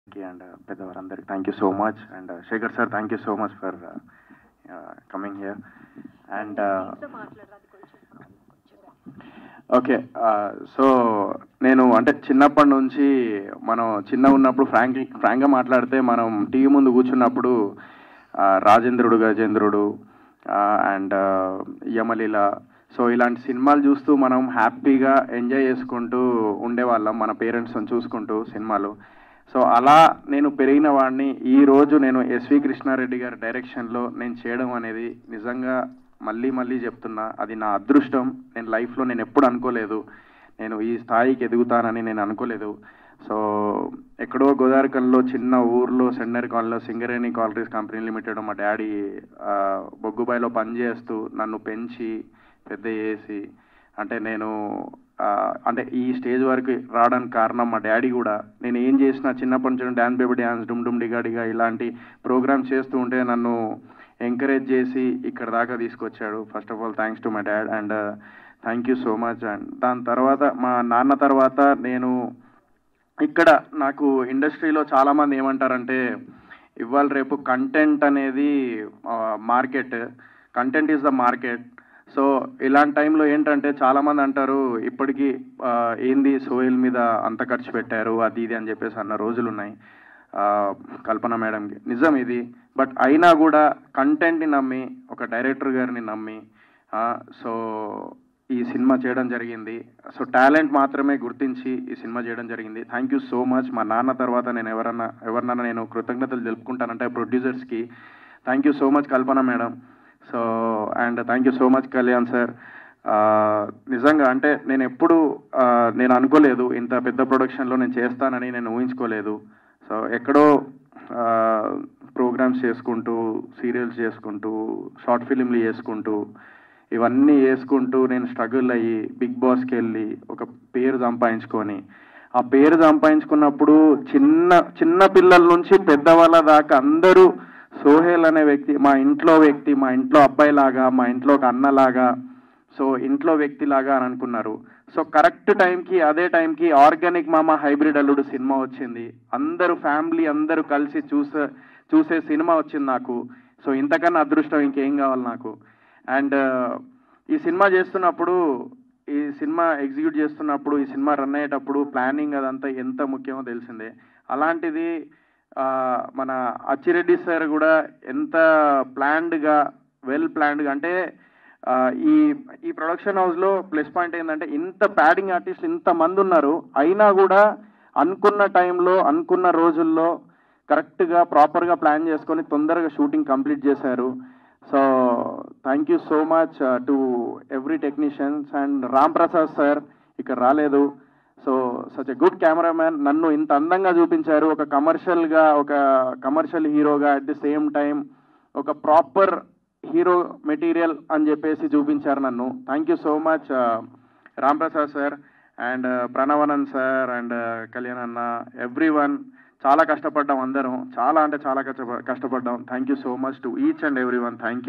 and పెద్దవారందరికి thank you so much and Shekhar sir thank you so much for coming here and okay so నేను అంటే చిన్నప్పటి నుంచి మనం చిన్న ఉన్నప్పుడు ఫ్రాంక్గా మాట్లాడితే మనం టీవీ ముందు కూర్చున్నప్పుడు రాజేంద్రుడు గజేంద్రుడు అండ్ యమలీల సో ఇలాంటి సినిమాలు చూస్తూ మనం హ్యాపీగా ఎంజాయ్ చేసుకుంటూ ఉండేవాళ్ళం మన పేరెంట్స్ని చూసుకుంటూ సినిమాలు. సో అలా నేను పెరిగిన వాడిని ఈరోజు నేను ఎస్వి కృష్ణారెడ్డి గారి డైరెక్షన్లో నేను చేయడం అనేది నిజంగా మళ్ళీ చెప్తున్నా, అది నా అదృష్టం. నేను లైఫ్లో నేను ఎప్పుడు అనుకోలేదు నేను ఈ స్థాయికి ఎదుగుతానని నేను అనుకోలేదు. సో ఎక్కడో గోదావరికల్లో చిన్న ఊర్లో సెండర్ కాలనీలో సింగరేణి కాలరీస్ కంపెనీ లిమిటెడ్ మా డాడీ బొగ్గుబాయిలో పనిచేస్తూ నన్ను పెంచి పెద్ద చేసి అంటే నేను అంటే ఈ స్టేజ్ వరకు రావడానికి కారణం మా డాడీ కూడా. నేను ఏం చేసినా చిన్నప్పటి నుంచి డ్యాన్స్ బేబీ డ్యాన్స్ డుమ్ డుమ్ డిగాడిగా ఇలాంటి ప్రోగ్రామ్స్ చేస్తూ ఉంటే నన్ను ఎంకరేజ్ చేసి ఇక్కడ దాకా తీసుకొచ్చాడు. First of all thanks to my dad and thank you so much. And దాని తర్వాత మా నాన్న తర్వాత నేను ఇక్కడ నాకు ఇండస్ట్రీలో చాలామంది ఏమంటారంటే ఇవాళ రేపు కంటెంట్ అనేది market, content is the market. So ఇలాంటి టైంలో ఏంటంటే చాలామంది అంటారు ఇప్పటికీ ఏంది సోహెల్ మీద అంత ఖర్చు పెట్టారు అది ఇది అని చెప్పేసి అన్న రోజులు ఉన్నాయి కల్పన మేడంకి. నిజం ఇది. బట్ అయినా కూడా కంటెంట్ని నమ్మి ఒక డైరెక్టర్ గారిని నమ్మి సో ఈ సినిమా చేయడం జరిగింది. సో టాలెంట్ మాత్రమే గుర్తించి ఈ సినిమా చేయడం జరిగింది. Thank you so much. మా నాన్న తర్వాత నేను ఎవరినన్నా నేను కృతజ్ఞతలు తెలుపుకుంటానంటే ప్రొడ్యూసర్స్కి thank you so much Kalpana madam. So and thank you so much Kalyan sir. నిజంగా అంటే నేను ఎప్పుడు నేను అనుకోలేదు ఇంత పెద్ద ప్రొడక్షన్లో నేను చేస్తానని నేను ఊహించుకోలేదు. సో ఎక్కడో ప్రోగ్రామ్స్ చేసుకుంటూ సీరియల్స్ చేసుకుంటూ షార్ట్ ఫిలింలు చేసుకుంటూ ఇవన్నీ చేసుకుంటూ నేను స్ట్రగుల్ అయ్యి బిగ్ బాస్కి వెళ్ళి ఒక పేరు సంపాదించుకొని ఆ పేరు సంపాదించుకున్నప్పుడు చిన్న పిల్లల నుంచి పెద్దవాళ్ళ దాకా అందరూ సోహెల్ అనే వ్యక్తి మా ఇంట్లో అబ్బాయిలాగా, మా ఇంట్లో ఒక అన్నలాగా, సో ఇంట్లో వ్యక్తిలాగా అని అనుకున్నారు. సో కరెక్ట్ టైంకి అదే టైంకి ఆర్గానిక్ మామ హైబ్రిడ్ అల్లుడు సినిమా వచ్చింది. అందరూ ఫ్యామిలీ అందరూ కలిసి చూసే సినిమా వచ్చింది నాకు. సో ఇంతకన్నా అదృష్టం ఇంకేం కావాలి నాకు. అండ్ ఈ సినిమా చేస్తున్నప్పుడు ఈ సినిమా ఎగ్జిక్యూట్ చేస్తున్నప్పుడు ఈ సినిమా రన్ అయ్యేటప్పుడు ప్లానింగ్ అదంతా ఎంత ముఖ్యమో తెలిసిందే. అలాంటిది మన అచ్చిరెడ్డి సార్ కూడా ఎంత వెల్ ప్లాన్డ్గా అంటే ఈ ప్రొడక్షన్ హౌస్లో ప్లస్ పాయింట్ ఏంటంటే ఇంత ప్యాడింగ్ ఆర్టిస్టులు ఇంతమంది ఉన్నారు, అయినా కూడా అనుకున్న టైంలో అనుకున్న రోజుల్లో కరెక్ట్గా ప్రాపర్గా ప్లాన్ చేసుకొని తొందరగా షూటింగ్ కంప్లీట్ చేశారు. So thank you so much to every technicians. And Ram Prasad sir ఇక్కడ రాలేదు. So such a good cameraman. నన్ను ఇంత అందంగా చూపించారు, ఒక కమర్షియల్ హీరోగా అట్ ది సేమ్ టైం ఒక ప్రాపర్ హీరో మెటీరియల్ అని చెప్పేసి చూపించారు నన్ను. Thank you so much Ram Prasad sir and Pranavanand sir and Kalyan అన్న, ఎవ్రీవన్. చాలా కష్టపడ్డాం అందరం, చాలా అంటే చాలా కష్టపడ్డాం. Thank you so much to each and everyone. Thank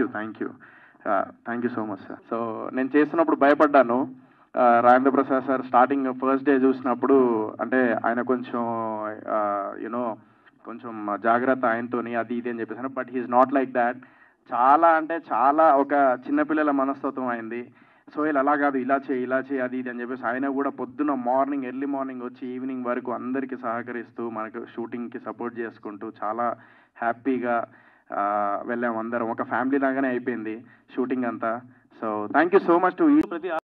you so much sir. So నేను చేస్తున్నప్పుడు భయపడ్డాను. Rajendra Prasad sir starting first day చూసినప్పుడు అంటే ఆయన కొంచెం కొంచెం జాగ్రత్త ఆయనతోని అది ఇది అని చెప్పేసాను. But he's not like that. చాలా అంటే చాలా ఒక చిన్నపిల్లల మనస్తత్వం అయింది. సోహెల్ అలా కాదు ఇలా చేయి అది ఇది అని చెప్పేసి ఆయన కూడా పొద్దున ఎర్లీ మార్నింగ్ వచ్చి ఈవినింగ్ వరకు అందరికీ సహకరిస్తూ మనకు షూటింగ్కి సపోర్ట్ చేసుకుంటూ చాలా హ్యాపీగా వెళ్ళాము అందరం. ఒక ఫ్యామిలీ లాగానే అయిపోయింది షూటింగ్ అంతా. So thank you so much to ప్రతి